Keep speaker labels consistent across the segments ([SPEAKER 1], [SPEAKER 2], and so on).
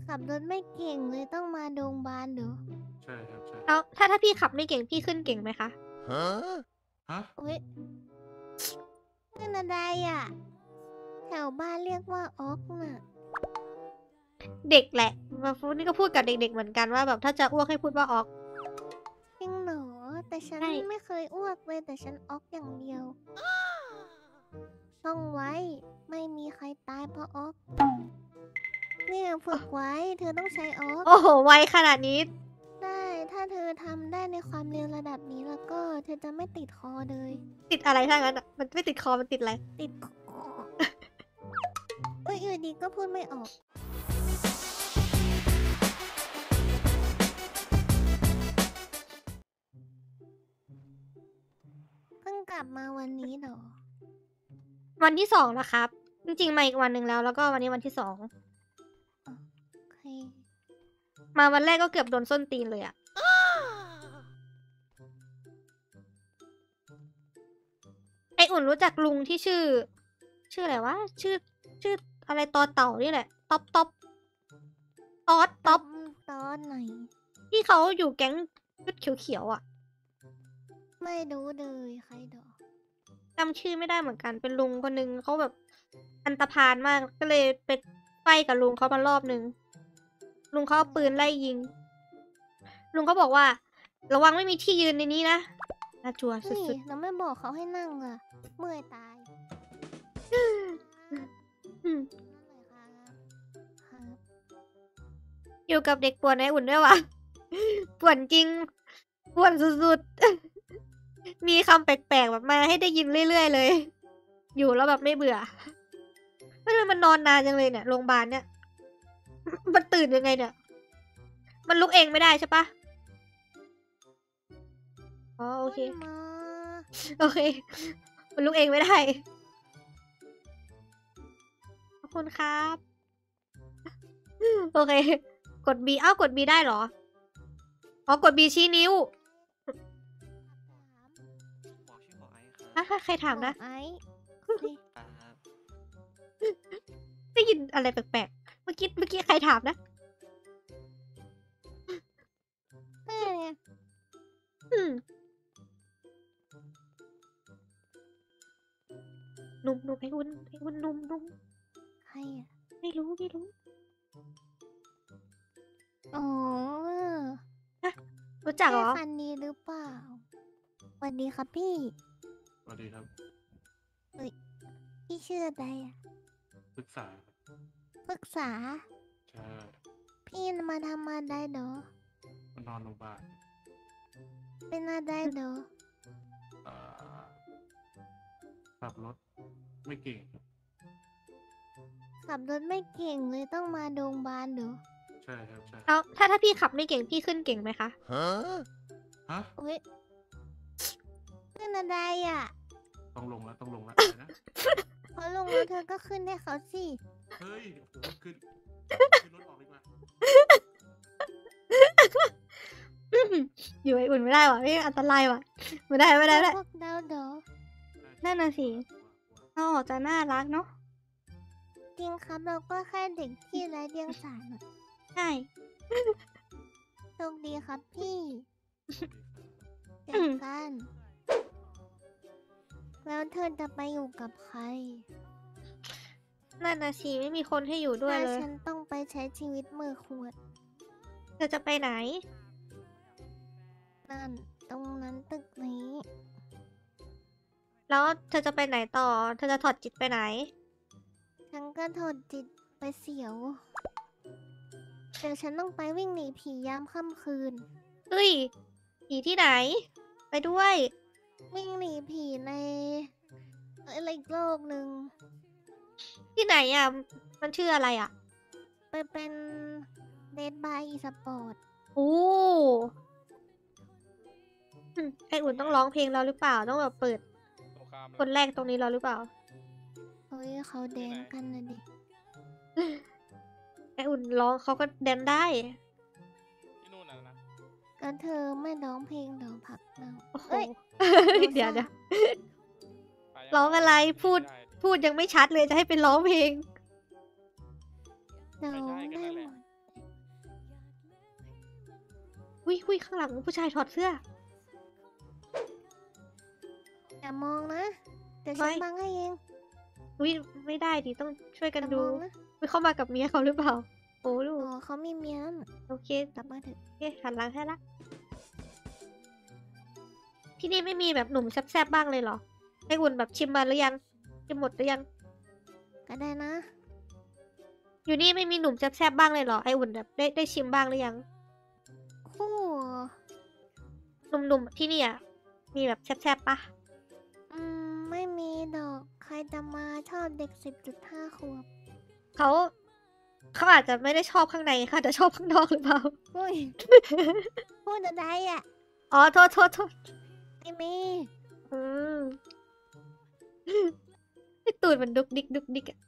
[SPEAKER 1] ขับรถไม่เก่งเลยต้องมาโรงพยาบาลเหรอ
[SPEAKER 2] ใช่ครับใช่
[SPEAKER 3] แล้วถ้าพี่ขับไม่เก่งพี่ขึ้นเก่งไหมคะ
[SPEAKER 2] ฮะ
[SPEAKER 1] เฮ้ยนั่นอะไรอ่ะแถวบ้านเรียกว่าออกน่ะ
[SPEAKER 3] เด็กแหละมาฟูนี่ก็พูดกับเด็กๆเหมือนกันว่าแบบถ้าจะอ้วกให้พูดว่าออก
[SPEAKER 1] จริงเหรอแต่ฉัน
[SPEAKER 3] ใช่
[SPEAKER 1] ไม่เคยอ้วกเลยแต่ฉันออกอย่างเดียวต้องไว้ไม่มีใครตายเพราะออกเนี่ยฝึกไว้เธอต้องใช้ออก
[SPEAKER 3] โอ้โหไวขนาดนี้
[SPEAKER 1] ได้ถ้าเธอทำได้ในความเร็วระดับนี้แล้วก็เธอจะไม่ติดคอเลย
[SPEAKER 3] ติดอะไรถ้างั้นอะมันไม่ติดคอมันติดอะไร
[SPEAKER 1] ติดคอเอ้ยอยู่ดีก็พูดไม่ออกเพิ่งกลับมาวันนี้เหรอ
[SPEAKER 3] วันที่2แล้วครับ จริงๆมาอีกวันหนึ่งแล้วก็วันนี้วันที่2
[SPEAKER 1] โอเค
[SPEAKER 3] มาวันแรกก็เกือบโดนส้นตีนเลยอะไออุ่นรู้จักลุงที่ชื่ออะไรวะชื่ออะไรตอเต่านี่แหละต๊อปต๊อปตอดต๊อป
[SPEAKER 1] ตอนไหน
[SPEAKER 3] ที่เขาอยู่แก๊งชุดเขียวๆอะ
[SPEAKER 1] ไม่รู้เลยใครดอก
[SPEAKER 3] จำชื่อไม่ได้เหมือนกันเป็นลุงคนนึงเขาแบบอันตพาลมากก็เลยไปไฟกับลุงเขามารอบนึงลุงเขาเอาปืนไล่ยิงลุงเขาบอกว่าระวังไม่มีที่ยืนในนี้นะน่าจัวสุ
[SPEAKER 1] นี่
[SPEAKER 3] ด
[SPEAKER 1] เราไม่บอกเขาให้นั่งอ่ะ เมื่อยตาย
[SPEAKER 3] ๆอืม
[SPEAKER 1] นั่นเลยครับ
[SPEAKER 3] อยู่กับเด็กป่วนในอุ่นด้วยวะ ป่วนจริงป่วนสุดๆ มีคำแปลกๆแบบมาให้ได้ยินเรื่อยๆเลย อยู่แล้วแบบไม่เบื่อไม่รู้มันนอนนานจังเลยเนี่ยโรงพยาบาลเนี่ย มันตื่นยังไงเนี่ย มันลุกเองไม่ได้ใช่ปะอ๋อโอเค
[SPEAKER 1] มา
[SPEAKER 3] โอเค มันลุกเองไม่ได้ ขอบคุณครับ โอเค กด B อ้าวกด B ได้เหรอ อ๋อกด B ชี้นิ้ว
[SPEAKER 4] บอกชื่อหมอไอซ์ครับ
[SPEAKER 3] ใครถามนะ
[SPEAKER 1] ไอ้
[SPEAKER 4] ครับ
[SPEAKER 3] ได้ยินอะไรแปลกๆ เมื่อกี้ใครถามนะ
[SPEAKER 1] ไง
[SPEAKER 3] อืมนุ่มไอ้อุ่นนุ่ม
[SPEAKER 1] ใครอ่ะ
[SPEAKER 3] ไม่รู้
[SPEAKER 1] อ๋อ
[SPEAKER 3] รู้จักเหรอ
[SPEAKER 1] ใช่คันนี้หรือเปล่าสวัสดีครับพี่
[SPEAKER 2] สวัสดีครับ
[SPEAKER 1] พี่ชื่ออะไรอ่ะ
[SPEAKER 2] ปรึกษาครับ
[SPEAKER 1] ปรึกษา
[SPEAKER 2] ใช่
[SPEAKER 1] พี่มาทำอะไรเหรอ
[SPEAKER 2] มานอนโรงพยาบาล
[SPEAKER 1] เป็นอะไรเหรอ
[SPEAKER 2] เอ่อขับรถไม่เก่งครับ
[SPEAKER 1] ขับรถไม่เก่งเลยต้องมาโรงพยาบาลเหรอ
[SPEAKER 2] ใช่ครับใช่
[SPEAKER 3] แล้วถ้าพี่ขับไม่เก่งพี่ขึ้นเก่งไหมคะ
[SPEAKER 2] ฮะ
[SPEAKER 1] เฮ้ยเป็นอะไรอ่ะ
[SPEAKER 2] ต้องลงแล้วอะไรนะ
[SPEAKER 1] พอลงแล้วเธอก็ขึ้นให้เขาสิ
[SPEAKER 2] เฮ้ยโอ้โหขึ้นรถออกดีกว่า
[SPEAKER 3] อยู่ไอ้อุ่นไม่ได้ว่ะพี่อันตรายว่ะ ไม่ได้
[SPEAKER 1] พวกดาวเหรอ
[SPEAKER 3] นั่นน่ะสิ เขาออกจะน่ารักเนาะ
[SPEAKER 1] จริงครับเราก็แค่เด็กที่ไร้เดียงสาอะ
[SPEAKER 3] ใช่
[SPEAKER 1] โชคดีครับพี่เจ
[SPEAKER 3] อื
[SPEAKER 1] อ
[SPEAKER 3] ม
[SPEAKER 1] กัน แล้วเธอจะไปอยู่กับใคร
[SPEAKER 3] นั่นน่ะสิไม่มีคนให้อยู่ด้วย
[SPEAKER 1] ถ้า
[SPEAKER 3] เลย
[SPEAKER 1] ฉันต้องไปใช้ชีวิตมือขวด
[SPEAKER 3] เธอจะไปไหน
[SPEAKER 1] นั่น ตรงนั้นตึกนี้
[SPEAKER 3] แล้วเธอจะไปไหนต่อ เธอจะถอดจิตไปไหน
[SPEAKER 1] ฉันก็ทนจิตไปเสียวเดี๋ยวฉันต้องไปวิ่งหนีผียามค่ำคืน
[SPEAKER 3] เฮ้ยผีที่ไหน ไปด้วย
[SPEAKER 1] วิ่งหนีผีในอะไรอีกโลกหนึ่ง
[SPEAKER 3] ที่ไหนอ่ะ มันชื่ออะไรอ่ะ
[SPEAKER 1] ไปเป็นเดดบายอีสปอร์ต
[SPEAKER 3] โอ้ไออุ่นต้องร้องเพลงเราหรือเปล่า ต้องแบบเปิด
[SPEAKER 5] สงคราม
[SPEAKER 3] คนแรกตรงนี้เราหรือเปล่า
[SPEAKER 1] เฮ้ยเขาแดนกันนะดิ
[SPEAKER 3] ไออุ่นร้องเขาก็แดนได้
[SPEAKER 5] ที่นู่นน่ะนะ
[SPEAKER 1] ก็เธอไม่ร้องเพลงเดี๋ยวผักเรา
[SPEAKER 3] โอ้โห
[SPEAKER 1] เอ้ย
[SPEAKER 3] เดี๋ยว
[SPEAKER 1] ไปยัง
[SPEAKER 3] ร้องอะไรพูด
[SPEAKER 5] ได้ดิ
[SPEAKER 3] พูดยังไม่ชัดเลยจะให้เป็นร้องเพลง
[SPEAKER 1] เรา
[SPEAKER 5] ไม่ใช่ก็
[SPEAKER 1] ได้
[SPEAKER 5] นั่นแห
[SPEAKER 1] หม
[SPEAKER 5] ละ
[SPEAKER 1] ด
[SPEAKER 3] อุ้ยข้างหลังผู้ชายถอดเสื้อ
[SPEAKER 1] อย่ามองนะเดี๋ยวฉัน
[SPEAKER 3] ไม่
[SPEAKER 1] บังให้เอง
[SPEAKER 3] อุ้ยไม่ได้ดิต้องช่วยกัน
[SPEAKER 1] อย่า
[SPEAKER 3] ดู
[SPEAKER 1] มองนะ
[SPEAKER 3] อุ้ยเข้ามากับเมียเขาหรือเปล่าโอ้ลู
[SPEAKER 1] อ๋
[SPEAKER 3] ก
[SPEAKER 1] อเขามีเมียแล้วน่ะ
[SPEAKER 3] โอเค
[SPEAKER 1] กลับมาเถอะ
[SPEAKER 3] โอเคหันหลังให้ละที่นี่ไม่มีแบบหนุ่มแซ่บๆบ้างเลยเหรอไออุ่นแบบชิมมาหรือยังชิมหมดหรือยัง
[SPEAKER 1] ก็ได้นะ
[SPEAKER 3] อยู่นี่ไม่มีหนุ่มแซ่บๆบ้างเลยเหรอไออุ่นแบบได้ชิมบ้างหรือยัง
[SPEAKER 1] คู่
[SPEAKER 3] หนุ่มๆที่นี่อ่ะมีแบบแซ่บๆปะ
[SPEAKER 1] ไม่มีดอกใครจะมาชอบเด็ก 10.5 ขวบ
[SPEAKER 3] เขาอาจจะไม่ได้ชอบข้างในค่ะแต่ชอบข้างนอกหรือเปล่า
[SPEAKER 1] อุ้ย พูดอะไรอ่ะ
[SPEAKER 3] อ๋อโทษ
[SPEAKER 1] ไม่มี
[SPEAKER 3] อืมไอตูดมันดุกดิกอะ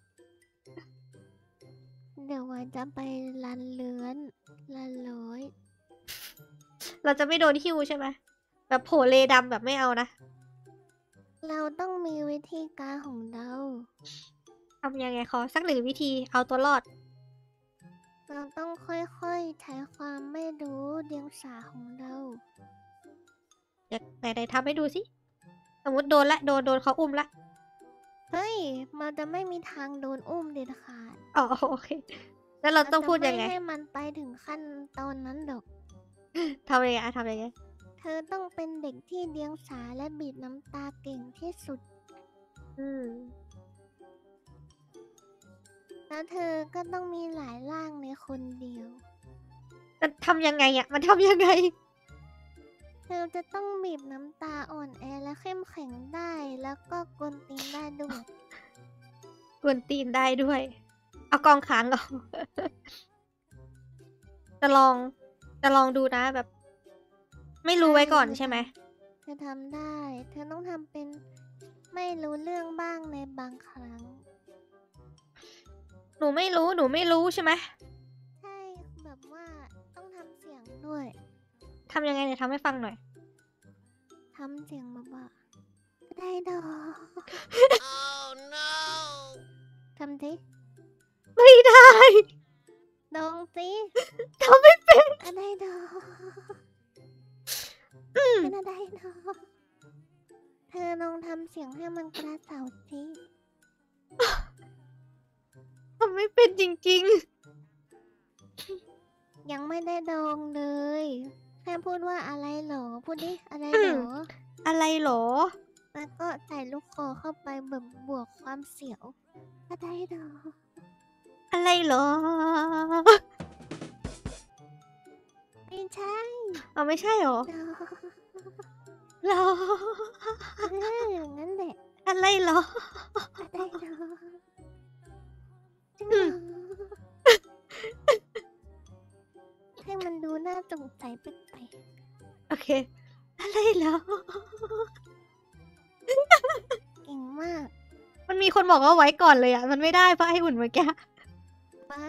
[SPEAKER 1] เดี๋ยววันจะไปลันเลือนลันร้อย
[SPEAKER 3] เราจะไม่โดนหิ้วใช่ไหมแบบโผล่เลดำแบบไม่เอานะ
[SPEAKER 1] เราต้องมีวิธีการของเรา
[SPEAKER 3] ทำยังไงขอสักหนึ่งวิธีเอาตัวรอด
[SPEAKER 1] เราต้องค่อยๆใช้ความไม่รู้เดียงสาของเรา
[SPEAKER 3] เดี๋ยวไหนทำให้ดูสิ สมมติโดนละโดนเขาอุ้มละ
[SPEAKER 1] เฮ้ย มันจะไม่มีทางโดนอุ้มเด็ดขาด
[SPEAKER 3] อ๋อโอเค แล้วเราต้องพูดยังไง
[SPEAKER 1] จะม่ให้มันไปถึงขั้นตอนนั้นดอก
[SPEAKER 3] ทำยังไงอะทำยังไง
[SPEAKER 1] เธอต้องเป็นเด็กที่เดียงสาและบีบน้ำตาเก่งที่สุด
[SPEAKER 3] อืม
[SPEAKER 1] แล้วเธอก็ต้องมีหลายร่างในคนเดียว
[SPEAKER 3] มันทำยังไงอะมันทำยังไง
[SPEAKER 1] เธอจะต้องบีบน้ำตาอ่อนแอและเข้มแข็งได้ แล้วก็กวนตีนได้ด้วย
[SPEAKER 3] กวนตีนได้ด้วย เอากองค้างเอา จะลองดูนะแบบ ไม่รู้ไว้ก่อนใช่ไหม
[SPEAKER 1] เธอทำได้ เธอต้องทำเป็นไม่รู้เรื่องบ้างในบางครั้ง
[SPEAKER 3] หนูไม่รู้ใช่ไหม
[SPEAKER 1] ใช่ แบบว่าต้องทำเสียงด้วย
[SPEAKER 3] ทำยังไงเนี่ยทำให้ฟังหน่อย
[SPEAKER 1] ทำเสียงแบบว่าได้ดอก ทำสิ
[SPEAKER 3] ไม่ได้
[SPEAKER 1] ดองสิ
[SPEAKER 3] ทำไม่เป็น
[SPEAKER 1] อะไรดอกเป็นอะไรดอกเธอลองทำเสียงให้มันกระเสาสิ
[SPEAKER 3] ทำไม่เป็นจริง
[SPEAKER 1] ยังไม่ได้ดองเลย แค่พูดว่าอะไรหรอ พูดดิ อะไรหรอ
[SPEAKER 3] ๆ อะไรหรอ
[SPEAKER 1] แล้วก็ใส่ลูกคอเข้าไปแบบบวกความเสียว อะไรหรอ
[SPEAKER 3] อะไรหรอ
[SPEAKER 1] ไม่ใช่
[SPEAKER 3] เอาไม่ใช่หรอ
[SPEAKER 1] ดอก
[SPEAKER 3] หรอ
[SPEAKER 1] งั้นแหละ
[SPEAKER 3] อะไรหรอ
[SPEAKER 1] อะไรหรอจริงเหรอให้มันดูน่าสงสัยแปลก
[SPEAKER 3] โอเค อะไรหรอ
[SPEAKER 1] ๆเก่งมาก
[SPEAKER 3] มันมีคนบอกว่าไว้ก่อนเลยอะมันไม่ได้เพราะไอ้อุ่นเมื่อกี้
[SPEAKER 1] ป้า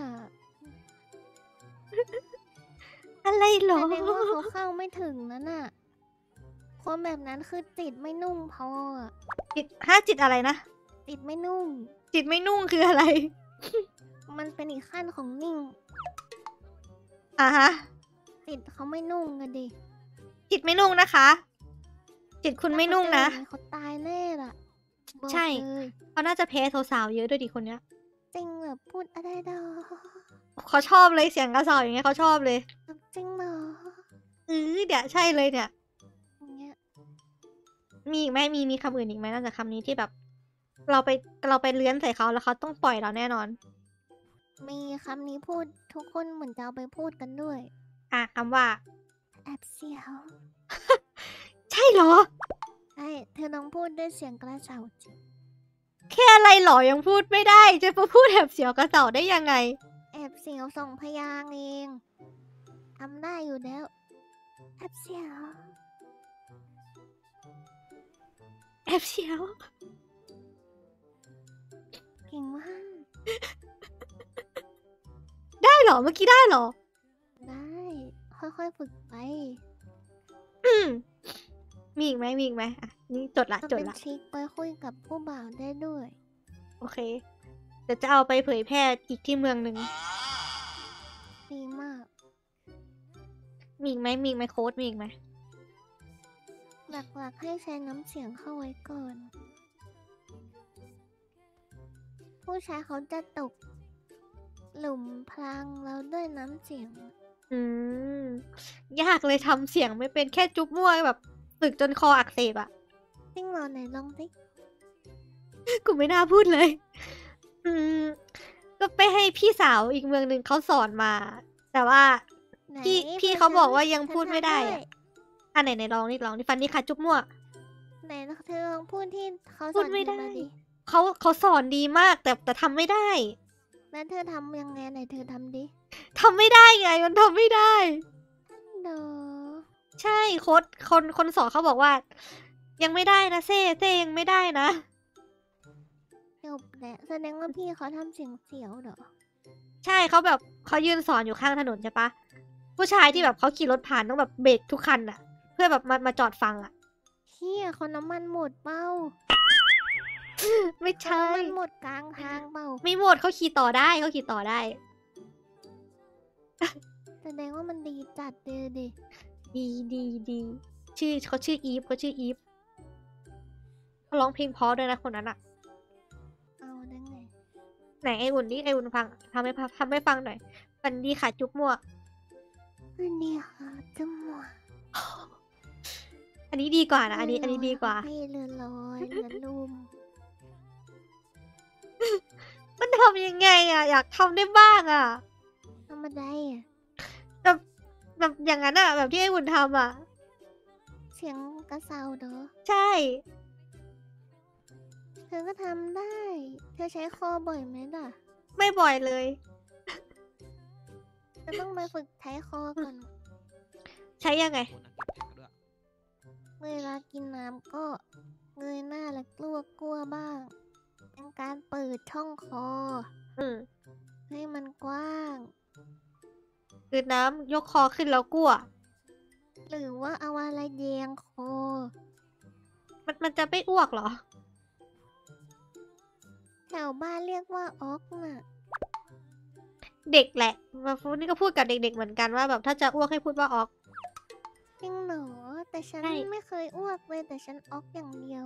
[SPEAKER 3] อะไรหรอ
[SPEAKER 1] แสดงว่าเขาเข้าไม่ถึงนั่นน่ะ คนแบบนั้นคือจิตไม่นุ่มพออะ
[SPEAKER 3] จิตอะไรนะ
[SPEAKER 1] จิตไม่นุ่ม
[SPEAKER 3] จิตไม่นุ่งคืออะไร
[SPEAKER 1] มันเป็นอีกขั้นของนิ่ง
[SPEAKER 3] อ่ะฮะ
[SPEAKER 1] จิตเขาไม่นุ่งกันดิ
[SPEAKER 3] จิตไม่นุ่งนะคะ จิตคุณไม่นุ่งนะ
[SPEAKER 1] เขาตายแน่ล่ะบอก
[SPEAKER 3] ใช่
[SPEAKER 1] เลย
[SPEAKER 3] เขาน่าจะแพ้สาวๆเยอะด้วยดิคนเนี้ย
[SPEAKER 1] จริงเหรอพูดอะไรดอก
[SPEAKER 3] เขาชอบเลยเสียงกระสอบอย่างเงี้ยเขาชอบเลย
[SPEAKER 1] จริงเหรอ
[SPEAKER 3] เดี๋ยวใช่เลยเนี่ย
[SPEAKER 1] อย่างเงี้ย
[SPEAKER 3] มีอีกไหมมีคำอื่นอีกไหมนอกจากคำนี้ที่แบบ เราไปเลื้อนใส่เขาแล้วเขาต้องปล่อยเราแน่นอน
[SPEAKER 1] มีคำนี้พูดทุกคนเหมือนจะเอาไปพูดกันด้วย
[SPEAKER 3] อ่ะคำว่า
[SPEAKER 1] แอบเสียว
[SPEAKER 3] ใช่เหรอ
[SPEAKER 1] ใช่เธอลองพูดด้วยเสียงกระเสาจิ
[SPEAKER 3] แค่อะไรเหรอยังพูดไม่ได้ จะมาพูดแบบเสียวกระเสาได้ยังไง
[SPEAKER 1] แอบเสียวส่งพยางค์เองทำได้อยู่แล้ว แอบเสียว
[SPEAKER 3] แอบเสียว
[SPEAKER 1] เก่งมาก
[SPEAKER 3] ได้เหรอเมื่อกี้ได้เหรอ
[SPEAKER 1] ได้ ค่อยๆฝึกไป
[SPEAKER 3] มีอีกไหมอ่ะนี่จดละ
[SPEAKER 1] มัน
[SPEAKER 3] จด
[SPEAKER 1] เป็น
[SPEAKER 3] ละ
[SPEAKER 1] ทริคไปคุยกับผู้บ่าวได้ด้วย
[SPEAKER 3] โอเค เดี๋ยวจะเอาไปเผยแพร่อีกที่เมืองหนึ่ง
[SPEAKER 1] ดีมาก
[SPEAKER 3] มีอีกไหมมีอีกไหมโค้ดมีอีกไหม
[SPEAKER 1] หลักๆให้ใช้น้ำเสียงเข้าไว้ก่อน ผู้ชายเขาจะตก หลุมพรางเราด้วยน้ำเสียง
[SPEAKER 3] อืมยากเลยทำเสียงไม่เป็นแค่จุ๊บมั่วแบบฝึกจนคออักเสบอะ
[SPEAKER 1] จริงเหรอไหนลองสิ
[SPEAKER 3] กูไม่น่าพูดเลย อืม ก็ไปให้พี่สาวอีกเมืองหนึ่งเขาสอนมา แต่ว่า
[SPEAKER 1] ไหน
[SPEAKER 3] พี่
[SPEAKER 1] พื่
[SPEAKER 3] เขา
[SPEAKER 1] ฉัน
[SPEAKER 3] บอกว่ายัง
[SPEAKER 1] ฉัน
[SPEAKER 3] พูดไม่
[SPEAKER 1] ทำ
[SPEAKER 3] ได้อะ อ่ะไหนลองนี่ฟันนี่ค่ะจุ๊บมั่ว
[SPEAKER 1] ไหนเธอลองพูดที่เขาส
[SPEAKER 3] พู
[SPEAKER 1] อ
[SPEAKER 3] ด
[SPEAKER 1] น
[SPEAKER 3] ไม่
[SPEAKER 1] เธอ
[SPEAKER 3] ได้
[SPEAKER 1] มาดิ
[SPEAKER 3] เขาสอนดีมากแต่ทำไม่ได้
[SPEAKER 1] แล้วเธอทำยังไงไหนเธอทำดิ
[SPEAKER 3] ทำไม่ได้ไงมันทำไม่ได้
[SPEAKER 1] เดอ
[SPEAKER 3] ใช่โค้ดคนสอนเขาบอกว่า ยังไม่ได้นะเซ่ยังไม่ได้นะ
[SPEAKER 1] จบแหละแสดงว่าพี่เขาทำเสียงเสียวเหรอ
[SPEAKER 3] ใช่เขาแบบเขายืนสอนอยู่ข้างถนนใช่ปะผู้ชายที่แบบเขาขี่รถผ่านต้องแบบเบรกทุกคันอะเพื่อแบบมาจอดฟังอะ
[SPEAKER 1] เฮียเขาน้ำมันหมดเปล่า
[SPEAKER 3] ไม่
[SPEAKER 1] เขา
[SPEAKER 3] ใช่
[SPEAKER 1] น้ำมันหมดกลางทางเปล่า
[SPEAKER 3] ไม่หมดเขาขี่ต่อได้เขาขี่ต่อได้
[SPEAKER 1] แสดงว่ามันดีจัดเลยดิ
[SPEAKER 3] ดีเขาชื่ออีฟเขาร้องเพลงเพราะด้วยนะคนนั้นอะ
[SPEAKER 1] เอาได้ไง
[SPEAKER 3] ไหนไออุ่นนี่ไออุ่นฟังทำให้ฟังหน่อยฟันดีค่ะจุ๊บมั่ว
[SPEAKER 1] อันนี้ค่ะจังหวะ
[SPEAKER 3] อันนี้ดีกว่านะอันนี้ดีกว่า
[SPEAKER 1] พี่เรือลอยเรือลุ่ม
[SPEAKER 3] มันทำยังไงอะอยากทำได้บ้างอะ
[SPEAKER 1] ทำมาได้อะ
[SPEAKER 3] แบบอย่างนั้นอะแบบที่ไออุ่นทำอะ
[SPEAKER 1] เสียงกระเซาเด้อ
[SPEAKER 3] ใช่
[SPEAKER 1] เธอก็ทำได้ เธอใช้คอบ่อยไหมล่ะ
[SPEAKER 3] ไม่บ่อยเลย
[SPEAKER 1] จะต้องมาฝึกใช้คอก่อน
[SPEAKER 3] ใช้ยังไง
[SPEAKER 4] โอ้นักเก็บแท็กด้วย
[SPEAKER 1] เวลากินน้ำก็เงยหน้าและกลัวบ้างเป็นการเปิดช่องคอ
[SPEAKER 3] อืม
[SPEAKER 1] ให้มันกว้าง
[SPEAKER 3] คือน้ำยกคอขึ้นแล้วกลัว
[SPEAKER 1] หรือว่าเอาอะไรแยงคอ
[SPEAKER 3] มันจะไม่อ้วกเหรอ
[SPEAKER 1] แถวบ้านเรียกว่าออกน่ะ
[SPEAKER 3] เด็กแหละมาฟูนี่ก็พูดกับเด็กๆเหมือนกันว่าแบบถ้าจะอ้วกให้พูดว่าออก
[SPEAKER 1] จริงเหรอแต่ฉัน
[SPEAKER 3] ใช่
[SPEAKER 1] ไม่เคยอ้วกเลยแต่ฉันออกอย่างเดียว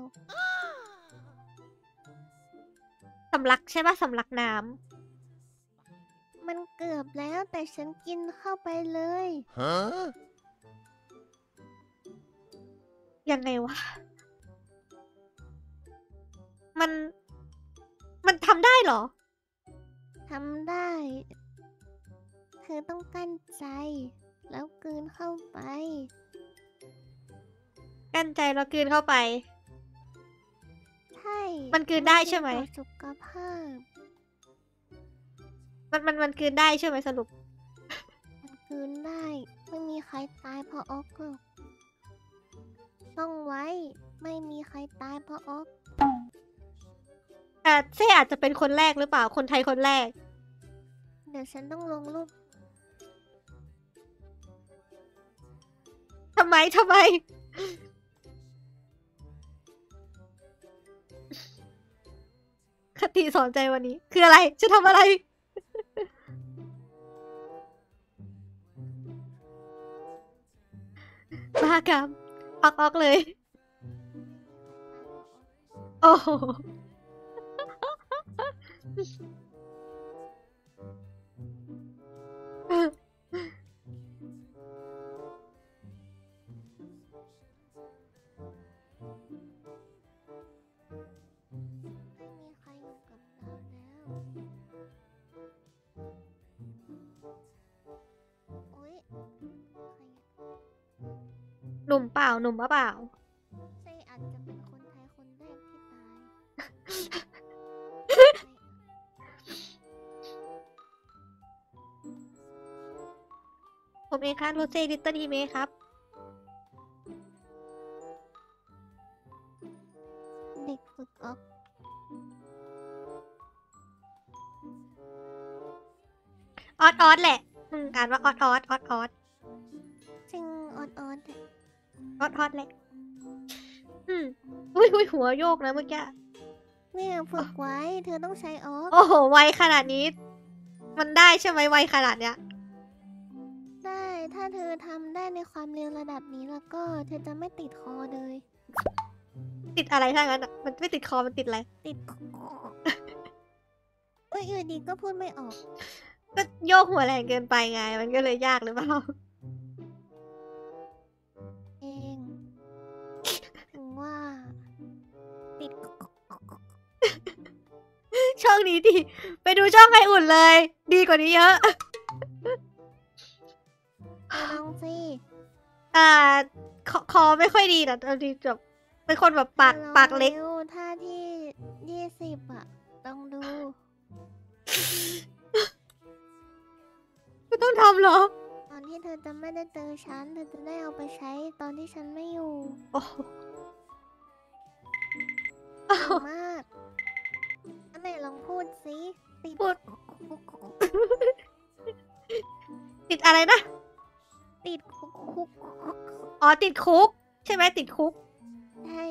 [SPEAKER 3] สำลักใช่ปะสำลักน้
[SPEAKER 1] มันเกือบแล้วแต่ฉันกินเข้าไปเลย
[SPEAKER 3] ำยังไงวะ มันทำได้เหรอ
[SPEAKER 1] ทำได้เธอต้องกั้นใจ แล้วกลืนเข้าไป
[SPEAKER 3] กั้นใจแล้วกลืนเข้าไป
[SPEAKER 1] ใช่
[SPEAKER 3] มันกลืนได้ใช่ไหม
[SPEAKER 1] นต่อสุขภาพ
[SPEAKER 3] มันกลืนได้ใช่ไหมสรุป
[SPEAKER 1] มันกลืนได้ ไม่มีใครตายเพราะออกหรอกต้องไว้ ไม่มีใครตายเพราะออก
[SPEAKER 3] เซ่อาจจะเป็นคนแรกหรือเปล่า คนไทยคนแรก
[SPEAKER 1] เดี๋ยวฉันต้องลงรูป
[SPEAKER 3] ทำไม คติสอนใจวันนี้ คืออะไร จะทำอะไร บ้ากรรมออกเลย โอ้โห
[SPEAKER 1] ไม่มีใครอยู่กับเราแล้วอุ๊ยใคร
[SPEAKER 3] หนุ่มเปล่า หนุ่มเปล่า
[SPEAKER 1] เซอาจจะเป็นคนไทยคนแรกที่ตาย
[SPEAKER 3] ผมเองครับโรเซ่ลิตเติ้ลฮีเมะครับ
[SPEAKER 1] เด็กฝึกออก
[SPEAKER 3] ออดแหละอ่านว่าออด
[SPEAKER 1] จริงออด
[SPEAKER 3] แหละ อุ้ยหัวโยกนะเมื่อกี้
[SPEAKER 1] เนี่ยฝึกไว้ เธอต้องใช้ออก
[SPEAKER 3] โอ้โห ไวขนาดนี้ มันได้ใช่ไหมไวขนาดเนี้ย
[SPEAKER 1] ได้ถ้าเธอทำได้ในความเร็วระดับนี้แล้วก็เธอจะไม่ติดคอเลย
[SPEAKER 3] ติดอะไรถ้างั้นอะมันไม่ติดคอมันติดอะไร
[SPEAKER 1] ติดคอเอ้ยอยู่ดีก็พูดไม่ออก
[SPEAKER 3] ก็โยกหัวแรงเกินไปไง มันก็เลยยากหรือเปล่า
[SPEAKER 1] เองถึงว่า ติด
[SPEAKER 3] ช่องนี้ดิ ไปดูช่องไออุ่นเลย ดีกว่านี้เยอะ
[SPEAKER 1] ลองสิ
[SPEAKER 3] อ่าคอไม่ค่อยดีนะเอาดีแบบเป็นคนแบบปากเล็ก
[SPEAKER 1] ร็วท่าที่20อ่ะลองดู
[SPEAKER 3] ไม่ต้องทำเหรอ
[SPEAKER 1] ตอนที่เธอจะไม่ได้เจอฉัน เธอจะได้เอาไปใช้ตอนที่ฉันไม่อยู่
[SPEAKER 3] โอ้โห
[SPEAKER 1] เก่งมากอันไหนลองพูดสิติด
[SPEAKER 3] พูด ติดอะไรนะ
[SPEAKER 1] ติดคุก
[SPEAKER 3] อ๋อติดคุก ใช่ไหมติดคุก
[SPEAKER 1] ใช่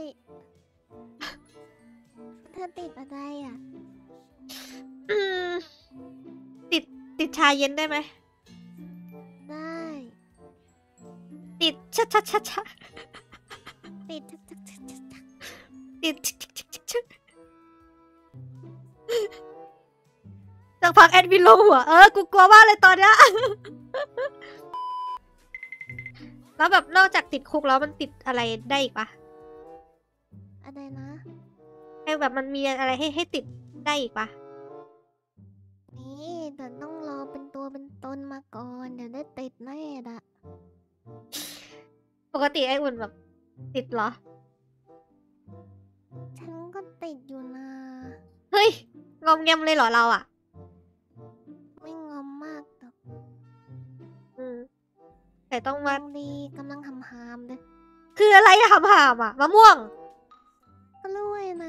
[SPEAKER 1] เธอติดอะไรอ่ะ
[SPEAKER 3] อืม ติดชาเย็นได้ไหม
[SPEAKER 1] ได้
[SPEAKER 3] ติดชะ
[SPEAKER 1] ติด
[SPEAKER 3] ติดสักพักแอดมินลงหัว กูกลัวมากเลยตอนเนี้ย แล้วแบบนอกจากติดคุกแล้วมันติดอะไรได้อีกปะ
[SPEAKER 1] อะไรนะ
[SPEAKER 3] ไอ้แบบมันมีอะไรให้ติดได้อีกปะ
[SPEAKER 1] นี่แต่ต้องรอเป็นตัวเป็นตนมาก่อน เดี๋ยวได้ติดแน่ละ
[SPEAKER 3] ปกติไอ้อุ่นแบบติดเหรอ
[SPEAKER 1] ฉันก็ติดอยู่นะ
[SPEAKER 3] เฮ้ย งอมแงมเลยเหรอเราอ่ะ
[SPEAKER 1] ไม่งอมมากหรอก
[SPEAKER 3] อืม แต่ต้องมา
[SPEAKER 1] กำลังดีกำลังหำๆเลย
[SPEAKER 3] คืออะไรอะหำๆอะมะม่วง
[SPEAKER 1] กล้วยนะ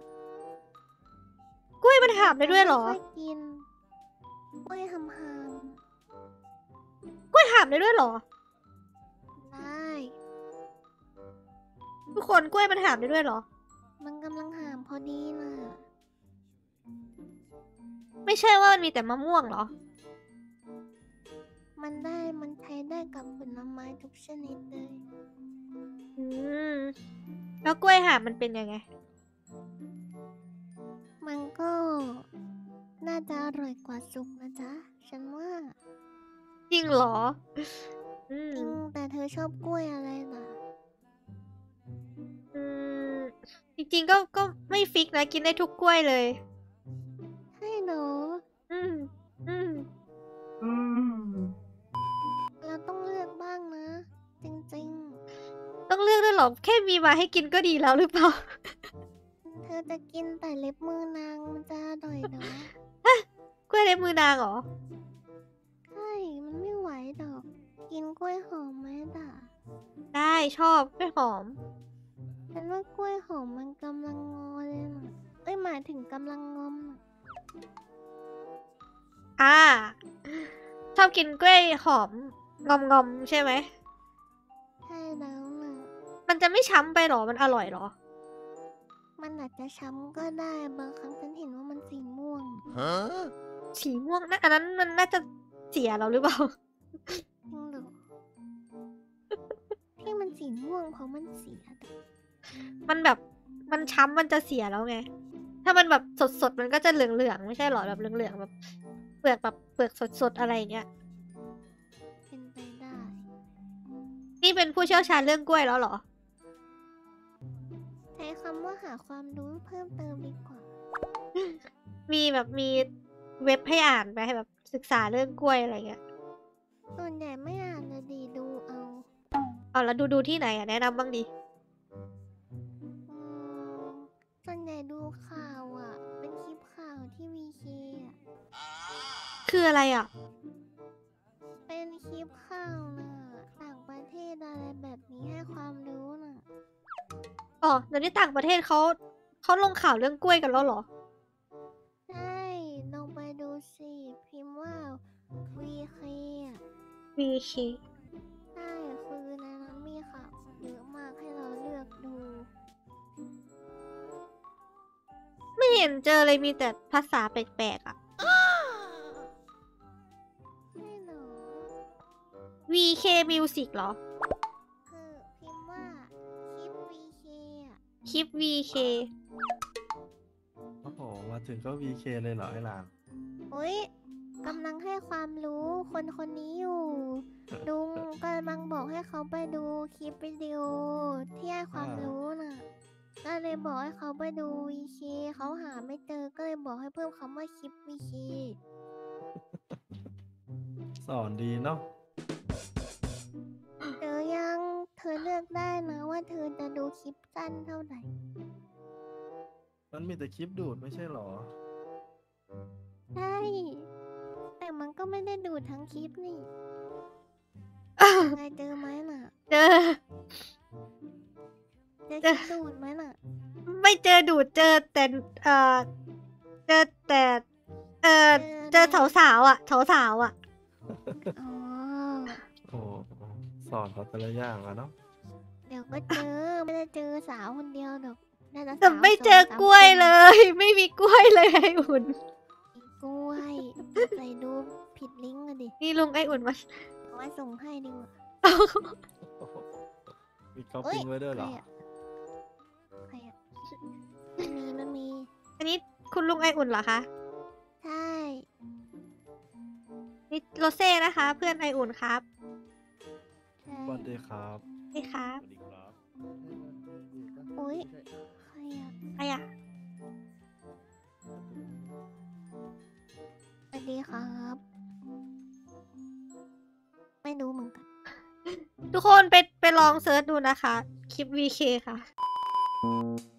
[SPEAKER 3] กล้วยมันหามได้ด้วยเหรอ
[SPEAKER 1] ไม่ค่อยกินกล้วยหำ
[SPEAKER 3] กล้วยหามได้ด้วยเหรอ
[SPEAKER 1] ๆได้
[SPEAKER 3] ทุกคนกล้วยมันหามได้ด้วยเหรอ
[SPEAKER 1] มันกำลังหามพอดีนะ
[SPEAKER 3] ไม่ใช่ว่ามันมีแต่มะม่วงเหรอ
[SPEAKER 1] มันใช้ได้กับผลไม้ทุกชนิดเลย
[SPEAKER 3] อืม แล้วกล้วยหามมันเป็นยังไง
[SPEAKER 1] มันก็น่าจะอร่อยกว่าสุกนะจ๊ะ ฉันว่า
[SPEAKER 3] จริงเหรอ อืม
[SPEAKER 1] จริงแต่เธอชอบกล้วยอะไรล่ะ
[SPEAKER 3] อืม จริงๆก็ไม่ฟิกนะ กินได้ทุกกล้วยเลย
[SPEAKER 1] ใช่เหรอ
[SPEAKER 3] อืม อืม
[SPEAKER 2] อืม
[SPEAKER 1] เราต้องเลือกบ้างนะ จริง
[SPEAKER 3] ต้องเลือกด้วยเหรอ แค่มีมาให้กินก็ดีแล้วหรือเปล่า
[SPEAKER 1] ๆ เธอจะกินแต่เล็บมือนางมันจะอร่อยเหรอ
[SPEAKER 3] กล้วยเล็บมือนางเหรอ
[SPEAKER 1] ใช่ มันไม่ไหวดอก กินกล้วยหอมไหมด่ะ
[SPEAKER 3] ได้ชอบกล้วยหอม
[SPEAKER 1] ฉันว่ากล้วยหอมมันกำลังงอเลยนะเอ้ยหมายถึงกำลังงอมน่ะ
[SPEAKER 3] ชอบกินกล้วยหอมงอมๆใช่ไหม
[SPEAKER 1] ใช่แล้วน่ะ
[SPEAKER 3] มันจะไม่ช้ำไปหรอ มันอร่อยหรอ
[SPEAKER 1] มันอาจจะช้ำก็ได้ บางครั้งฉันเห็นว่ามันสีม่วง
[SPEAKER 3] สีม่วงนะอันนั้นมันน่าจะเสียเราหรือเปล่า
[SPEAKER 1] จริงเหรอ ที่มันสีม่วงเพราะมันเสียแต่
[SPEAKER 3] มันแบบมันช้ำมันจะเสียแล้วไง ถ้ามันแบบสดๆมันก็จะเหลืองๆไม่ใช่หรอแบบเหลืองๆแบบเปลือกแบบเปลือกสดๆอะไรอย่างเงี้ย
[SPEAKER 1] เป็นไปได้
[SPEAKER 3] นี่เป็นผู้เชี่ยวชาญเรื่องกล้วยแล้วเหรอ
[SPEAKER 1] ใช้คำว่าหาความรู้เพิ่มเติมดีกว่า
[SPEAKER 3] มีแบบมีเว็บให้อ่านไปให้แบบศึกษาเรื่องกล้วยอะไรเงี้ย
[SPEAKER 1] ส่วนใหญ่ไม่อ่านเลยดีดูเอา
[SPEAKER 3] เอาแล้วดูที่ไหนอะแนะนำบ้างดิ
[SPEAKER 1] อืมส่วนใหญ่ดูข่าวอ่ะ เป็นคลิปข่าวที่VKอ่ะ
[SPEAKER 3] คืออะไรอ่ะ
[SPEAKER 1] เป็นคลิปข่าวน่ะ ต่างประเทศอะไรแบบนี้ให้ความรู้น่ะ
[SPEAKER 3] อ๋อเดี๋ยวนี้ต่างประเทศเขาลงข่าวเรื่องกล้วยกันแล้วเหรอ
[SPEAKER 1] ใช่ ลองไปดูสิ พิมพ์ว่า VK อ่ะ
[SPEAKER 3] VK
[SPEAKER 1] ใช่ คือในนั้นมีข่าวเยอะมากให้เราเลือกดู
[SPEAKER 3] ไม่เห็นเจอเลยมีแต่ภาษาแปลกๆอ่ะ
[SPEAKER 1] ใช่เหรอ
[SPEAKER 3] VK Music เหรอ
[SPEAKER 1] คือพิมพ์ว่าคลิป VK อ่ะ
[SPEAKER 3] คลิป VK
[SPEAKER 2] โอ้โห มาถึงก็ VK เลยเหรอไอ้หลาน
[SPEAKER 1] อุ๊ยกำลังให้ความรู้คนคนนี้อยู่ ลุงกำลังบอกให้เขาไปดูคลิปวิดีโอที่ให้ความรู้น่ะ ก็เลยบอกให้เขาไปดู VK เขาหาไม่เจอก็เลยบอกให้เพิ่มคำว่าคลิป VK
[SPEAKER 2] สอนดีเนาะ
[SPEAKER 1] เจอยังเธอเลือกได้นะว่าเธอจะดูคลิปสั้นเท่าไหร่
[SPEAKER 2] มันมีแต่คลิปดูดไม่ใช่เหรอ
[SPEAKER 1] ใช่ แต่มันก็ไม่ได้ดูดทั้งคลิปนี่ยังไงเจอไหมน่ะ
[SPEAKER 3] เจอ
[SPEAKER 1] เจอคลิปดูดไหมน่ะ
[SPEAKER 3] ไม่เจอดูดเจอแต่เจอแต่เจอสาวๆอ่ะสาวๆอ่ะ
[SPEAKER 1] อ๋อ
[SPEAKER 2] โอ้โหสอนเขาแต่ละอย่างอะเนาะ
[SPEAKER 1] เดี๋ยวก็เจอ ไม่ได้เจอสาวคนเดียวหรอกน่าจะ
[SPEAKER 3] แต่
[SPEAKER 1] สาว
[SPEAKER 3] ไม่
[SPEAKER 1] สง
[SPEAKER 3] เจอกล้วย
[SPEAKER 1] สามคน
[SPEAKER 3] เลย ไม่มีกล้วยเลยไออุ่น
[SPEAKER 1] มีกล้วยใส่ดูผิดลิงก์อะดิ
[SPEAKER 3] นี่ลุงไออุ่นมา
[SPEAKER 1] เอาไว้ส่งให้ดีกว่า
[SPEAKER 2] มีก๊อปปิ้งไว้ด้วยเหรอ
[SPEAKER 1] ใครอะมันมี
[SPEAKER 3] อันนี้คุณลุงไออุ่นเหรอคะ
[SPEAKER 1] ใช่
[SPEAKER 3] นี่โรเซ่นะคะ เพื่อนไออุ่นครับ
[SPEAKER 1] ใช่
[SPEAKER 2] สวัสดีครับ
[SPEAKER 3] นี่ครับ
[SPEAKER 2] สวัสดีครับ
[SPEAKER 1] อุ๊ย ใครอะ
[SPEAKER 3] ไออะ
[SPEAKER 1] สวัสดีครับ ไม่รู้เหมือนกัน
[SPEAKER 3] ทุกคนไปลองเซิร์ชดูนะคะ คลิป VK ค่ะ